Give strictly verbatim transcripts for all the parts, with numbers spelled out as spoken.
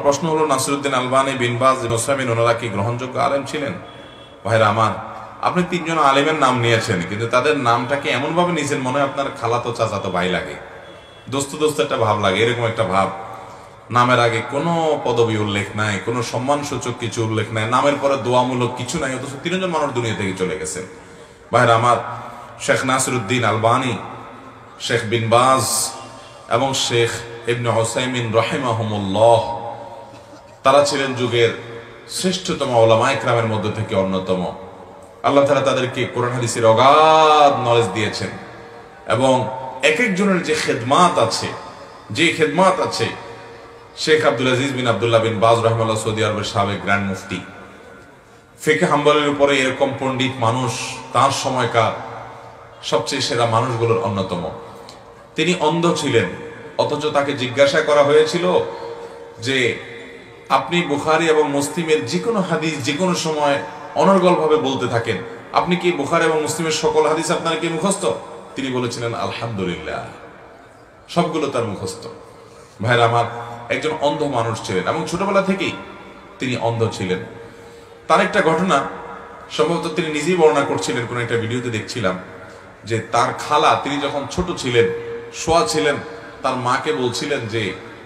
প্রশ্ন হলো, নাসিরউদ্দিন আলবানী, বিন বাজ, ইবনে উসাইমিন ওনারা কি গ্রহণযোগ্য আলেম ছিলেন? ভাইরা আমার, আপনি তিনজন আলেমের নাম নিয়েছেন, কিন্তু তাদের নামটাকে এমন ভাবে নিয়েছেন মনে হয় আপনার খালাতো চাচাতো ভাই লাগে, দোস্ত দোস্ত একটা ভাব লাগে, এরকম একটা ভাব। নামের আগে কোনো পদবি উল্লেখ নাই, কোনো সম্মানসূচক কিছু উল্লেখ নাই, নামের পরে দোয়ামূলক কিছু নাই, অথচ তিনজন মানুষ দুনিয়া থেকে চলে গেছেন। ভাইরা আমার, শেখ নাসিরউদ্দিন আলবানী, শেখ বিন বাজ এবং শেখ ইবনে উসাইমিন রাহিমাহুমুল্লাহ, তারা ছিলেন যুগের শ্রেষ্ঠতম উলামায়ে কেরামের মধ্যে থেকে অন্যতম। আল্লাহ তাআলা তাদেরকে কোরআন হাদিসের অগাধ নলেজ দিয়েছেন, এবং এক একজনের যে খেদমাত আছে, যে খেদমাত আছে, শেখ আব্দুল আজিজ বিন আব্দুল্লাহ বিন বাজ রাহিমাহুল্লাহ সৌদি আরবের সাবেক গ্র্যান্ড মুফতি, ফিকহ হাম্বলের উপরে এরকম পণ্ডিত মানুষ তার সময়কার সবচেয়ে সেরা মানুষগুলোর অন্যতম। তিনি অন্ধ ছিলেন, অথচ তাকে জিজ্ঞাসা করা হয়েছিল যে আপনি বুখারী এবং মুসলিমের যে কোনো হাদিস যে কোনো সময় অনর্গল ভাবে বলতে থাকেন, আপনি কি বুখারী এবং মুসলিমের সকল হাদিস আপনার কি মুখস্থ? তিনি বলেছিলেন আলহামদুলিল্লাহ, সবগুলো তার মুখস্থ। ভাইরা আমার, একজন অন্ধ মানুষ ছিলেন এবং ছোটবেলা থেকেই তিনি অন্ধ ছিলেন। তার একটা ঘটনা সম্ভবত তিনি নিজেই বর্ণনা করছিলেন, কোন একটা ভিডিওতে দেখছিলাম, যে তার খালা তিনি যখন ছোট ছিলেন, শোয়া ছিলেন, তার মাকে বলছিলেন যে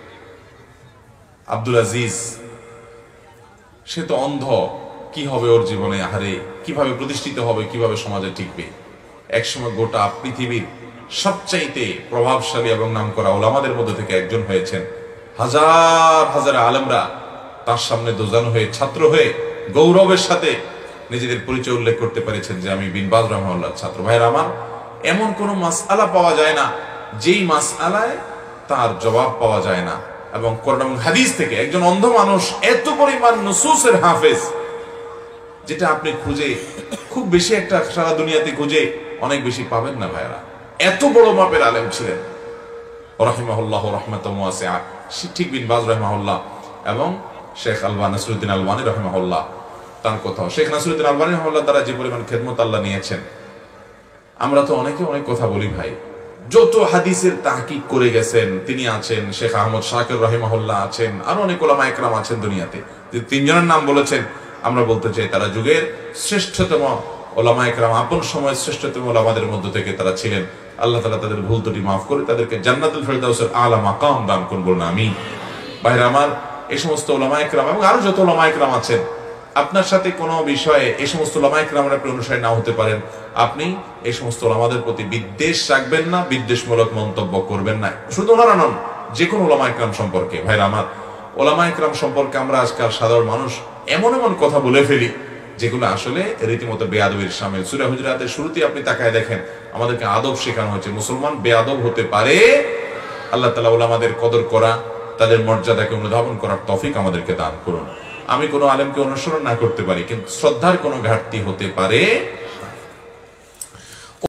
আব্দুল আজিজ সে তো অন্ধ, কি হবে ওর জীবনে, আহারে কিভাবে প্রতিষ্ঠিত হবে, কিভাবে সমাজে টিকবে। একসময় গোটা পৃথিবীর সবচাইতে প্রভাবশালী এবং নামকরা ওলামাদের মধ্যে থেকে একজন হয়েছেন। হাজার হাজার আলেমরা তার সামনে দোজান হয়ে, ছাত্র হয়ে গৌরবের সাথে নিজেদের পরিচয় উল্লেখ করতে পেরেছেন যে আমি বিন বাজ রাহিমাহুল্লাহর ছাত্র। ভাইরা আমার, এমন কোন মাসআলা পাওয়া যায় না যেই মাসআলায় তার জবাব পাওয়া যায় না, এবং কোরআন এবং হাদিস থেকে একজন অন্ধ মানুষ এত পরিমাণ নুসুসের হাফেজ, যেটা আপনি খুঁজে খুব বেশি একটা সারা দুনিয়াতে খুঁজে অনেক বেশি পাবেন না। ভাইরা, এত বড় মাপের আলেম ছিলেন রাহিমাহুল্লাহ রাহমাতান ওয়াসিআ, ঠিক বিন বাজ রাহিমাহুল্লাহ এবং শেখ আলবানী, নাসিরউদ্দিন আলবানী রাহিমাহুল্লাহ। তার কথা, শেখ নাসিরউদ্দিন আলবানী রাহিমাহুল্লাহ দ্বারা যে পরিমাণ খেদমত আল্লাহ নিয়েছেন, আমরা তো অনেকে অনেক কথা বলি ভাই, যত হাদিসের তাহকিক করে গেছেন তিনি আছেন, শেখ আহমদ শাকির রাহিমাহুল্লাহ আছেন, আরো অনেক উলামায়ে কেরাম আছেন দুনিয়াতে। যে তিনজনের নাম বলেছেন, আমরা বলতে চাই তারা যুগের শ্রেষ্ঠতম উলামায়ে কেরাম, আপন সময়ের শ্রেষ্ঠতম উলামাদের মধ্যে থেকে তারা ছিলেন। আল্লাহ তাআলা তাদের ভুল ত্রুটি মাফ করে তাদেরকে জান্নাতুল ফেরদাউসের আলা মাকাম দান করুন, বলুন আমিন। ভাইরা আমার, এই সমস্ত উলামায়ে কেরাম এবং আরো যত উলামায়ে কেরাম আছেন, আপনার সাথে কোনো বিষয়ে এই সমস্ত উলামায়ে কেরামের আপনি অনুসারী নাও হতে পারেন, আপনি এই সমস্ত উলামাদের প্রতি বিদ্বেষ রাখবেন না, বিদ্বেষমূলক মন্তব্য করবেন না। শুধু ওনারা নন, যে কোনো উলামায়ে কেরাম সম্পর্কে। ভাইরা আমার, উলামায়ে কেরাম সম্পর্কে আমরা আজকাল সাধারণ মানুষ এমন এমন কথা বলে ফেলি যেগুলো আসলে রীতিমতো বেয়াদবির শামিল। সূরা হুজুরাতের শুরুতেই আপনি তাকায় দেখেন, আমাদেরকে আদব শেখানো হয়েছে। মুসলমান বেয়াদব হতে পারে। আল্লাহ তাআলা উলামাদের কদর করা, তাদের মর্যাদাকে অনুধাবন করার তৌফিক আমাদেরকে দান করুন। আমি কোনো আলেমকে অনুসরণ না করতে পারি, কিন্তু শ্রদ্ধার কোনো ঘাটতি হতে পারে